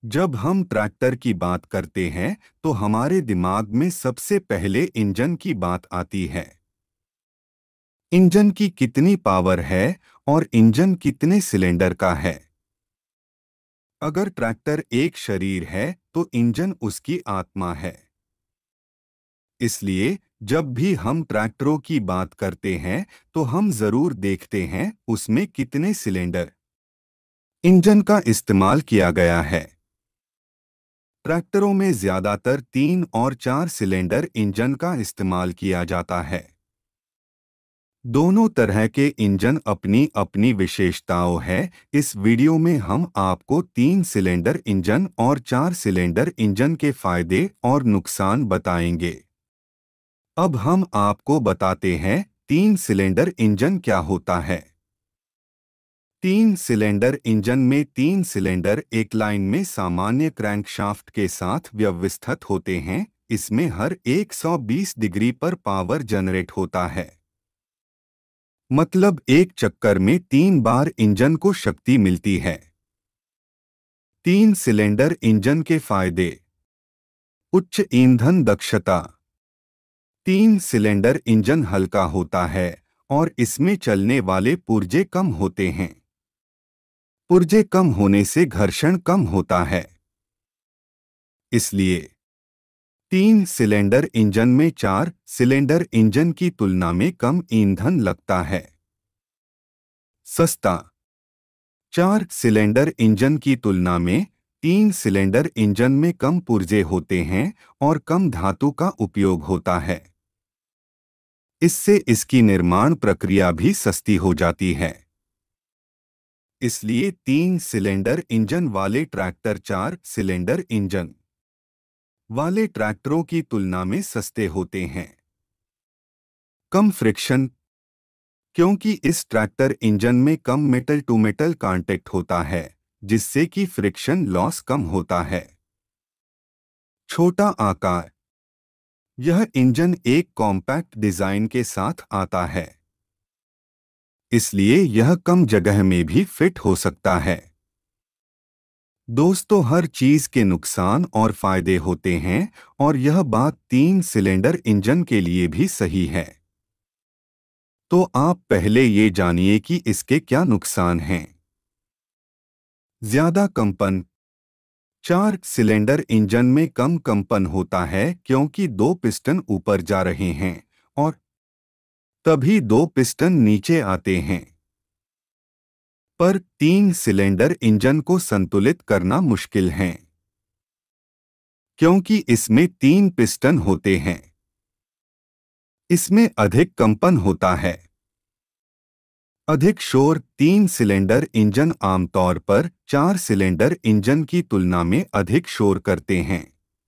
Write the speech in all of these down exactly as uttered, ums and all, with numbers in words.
जब हम ट्रैक्टर की बात करते हैं तो हमारे दिमाग में सबसे पहले इंजन की बात आती है। इंजन की कितनी पावर है और इंजन कितने सिलेंडर का है। अगर ट्रैक्टर एक शरीर है तो इंजन उसकी आत्मा है। इसलिए जब भी हम ट्रैक्टरों की बात करते हैं तो हम जरूर देखते हैं उसमें कितने सिलेंडर, इंजन का इस्तेमाल किया गया है। ट्रैक्टरों में ज्यादातर तीन और चार सिलेंडर इंजन का इस्तेमाल किया जाता है। दोनों तरह के इंजन अपनी अपनी विशेषताओं है। इस वीडियो में हम आपको तीन सिलेंडर इंजन और चार सिलेंडर इंजन के फायदे और नुकसान बताएंगे। अब हम आपको बताते हैं तीन सिलेंडर इंजन क्या होता है। तीन सिलेंडर इंजन में तीन सिलेंडर एक लाइन में सामान्य क्रैंकशाफ्ट के साथ व्यवस्थित होते हैं। इसमें हर एक सौ बीस डिग्री पर पावर जनरेट होता है। मतलब एक चक्कर में तीन बार इंजन को शक्ति मिलती है। तीन सिलेंडर इंजन के फायदे: उच्च ईंधन दक्षता। तीन सिलेंडर इंजन हल्का होता है और इसमें चलने वाले पुर्जे कम होते हैं। पुर्जे कम होने से घर्षण कम होता है। इसलिए तीन सिलेंडर इंजन में चार सिलेंडर इंजन की तुलना में कम ईंधन लगता है। सस्ता। चार सिलेंडर इंजन की तुलना में तीन सिलेंडर इंजन में कम पुर्जे होते हैं और कम धातु का उपयोग होता है। इससे इसकी निर्माण प्रक्रिया भी सस्ती हो जाती है। इसलिए तीन सिलेंडर इंजन वाले ट्रैक्टर चार सिलेंडर इंजन वाले ट्रैक्टरों की तुलना में सस्ते होते हैं। कम फ्रिक्शन। क्योंकि इस ट्रैक्टर इंजन में कम मेटल टू मेटल कांटेक्ट होता है, जिससे कि फ्रिक्शन लॉस कम होता है। छोटा आकार। यह इंजन एक कॉम्पैक्ट डिजाइन के साथ आता है, इसलिए यह कम जगह में भी फिट हो सकता है। दोस्तों, हर चीज के नुकसान और फायदे होते हैं और यह बात तीन सिलेंडर इंजन के लिए भी सही है। तो आप पहले ये जानिए कि इसके क्या नुकसान हैं। ज्यादा कंपन। चार सिलेंडर इंजन में कम कंपन होता है क्योंकि दो पिस्टन ऊपर जा रहे हैं और तभी दो पिस्टन नीचे आते हैं। पर तीन सिलेंडर इंजन को संतुलित करना मुश्किल है, क्योंकि इसमें तीन पिस्टन होते हैं। इसमें अधिक कंपन होता है। अधिक शोर। तीन सिलेंडर इंजन आमतौर पर चार सिलेंडर इंजन की तुलना में अधिक शोर करते हैं।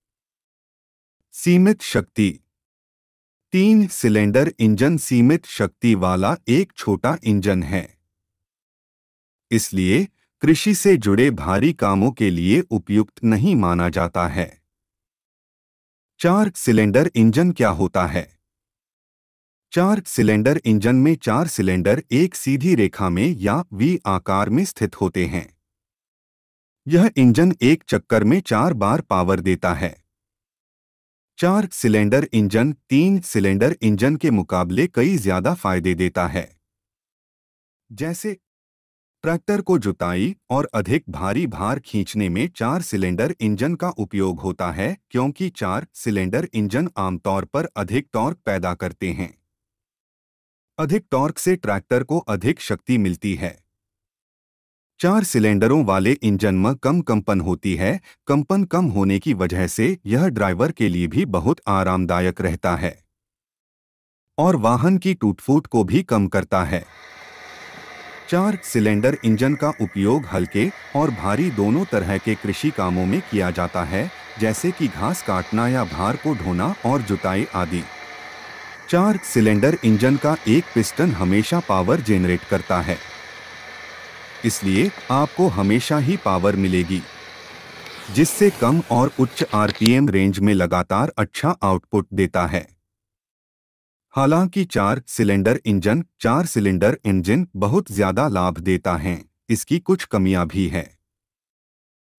सीमित शक्ति। तीन सिलेंडर इंजन सीमित शक्ति वाला एक छोटा इंजन है, इसलिए कृषि से जुड़े भारी कामों के लिए उपयुक्त नहीं माना जाता है। चार सिलेंडर इंजन क्या होता है? चार सिलेंडर इंजन में चार सिलेंडर एक सीधी रेखा में या वी आकार में स्थित होते हैं। यह इंजन एक चक्कर में चार बार पावर देता है। चार सिलेंडर इंजन तीन सिलेंडर इंजन के मुकाबले कई ज्यादा फायदे देता है, जैसे ट्रैक्टर को जुताई और अधिक भारी भार खींचने में चार सिलेंडर इंजन का उपयोग होता है, क्योंकि चार सिलेंडर इंजन आमतौर पर अधिक टॉर्क पैदा करते हैं। अधिक टॉर्क से ट्रैक्टर को अधिक शक्ति मिलती है। चार सिलेंडरों वाले इंजन में कम कंपन होती है। कंपन कम होने की वजह से यह ड्राइवर के लिए भी बहुत आरामदायक रहता है और वाहन की टूट-फूट को भी कम करता है। चार सिलेंडर इंजन का उपयोग हल्के और भारी दोनों तरह के कृषि कामों में किया जाता है, जैसे कि घास काटना या भार को ढोना और जुताई आदि। चार सिलेंडर इंजन का एक पिस्टन हमेशा पावर जेनरेट करता है, इसलिए आपको हमेशा ही पावर मिलेगी, जिससे कम और उच्च आरपीएम रेंज में लगातार अच्छा आउटपुट देता है। हालांकि चार सिलेंडर इंजन चार सिलेंडर इंजन बहुत ज्यादा लाभ देता है, इसकी कुछ कमियां भी है।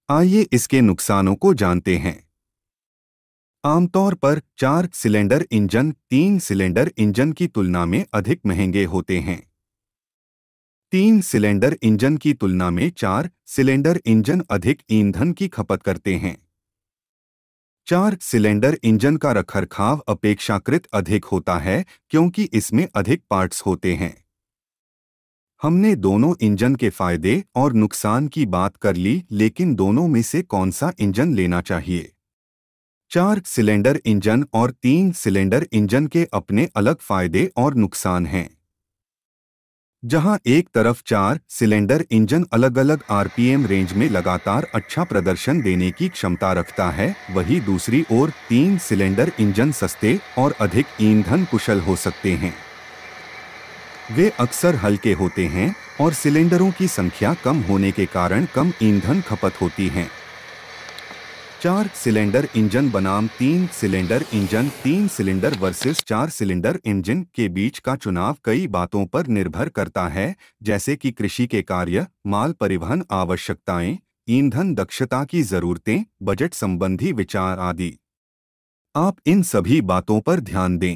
आइए इसके नुकसानों को जानते हैं। आमतौर पर चार सिलेंडर इंजन तीन सिलेंडर इंजन की तुलना में अधिक महंगे होते हैं। तीन सिलेंडर इंजन की तुलना में चार सिलेंडर इंजन अधिक ईंधन की खपत करते हैं। चार सिलेंडर इंजन का रखरखाव अपेक्षाकृत अधिक होता है क्योंकि इसमें अधिक पार्ट्स होते हैं। हमने दोनों इंजन के फायदे और नुकसान की बात कर ली, लेकिन दोनों में से कौन सा इंजन लेना चाहिए? चार सिलेंडर इंजन और तीन सिलेंडर इंजन के अपने अलग फायदे और नुकसान हैं। जहां एक तरफ चार सिलेंडर इंजन अलग अलग आरपीएम रेंज में लगातार अच्छा प्रदर्शन देने की क्षमता रखता है, वहीं दूसरी ओर तीन सिलेंडर इंजन सस्ते और अधिक ईंधन कुशल हो सकते हैं। वे अक्सर हल्के होते हैं और सिलेंडरों की संख्या कम होने के कारण कम ईंधन खपत होती है। चार सिलेंडर इंजन बनाम तीन सिलेंडर इंजन। तीन सिलेंडर वर्सेस चार सिलेंडर इंजन के बीच का चुनाव कई बातों पर निर्भर करता है, जैसे कि कृषि के कार्य, माल परिवहन आवश्यकताएं, ईंधन दक्षता की जरूरतें, बजट संबंधी विचार आदि। आप इन सभी बातों पर ध्यान दें।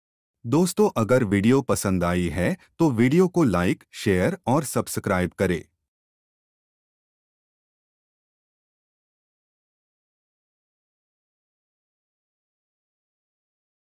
दोस्तों, अगर वीडियो पसंद आई है तो वीडियो को लाइक, शेयर और सब्सक्राइब करें।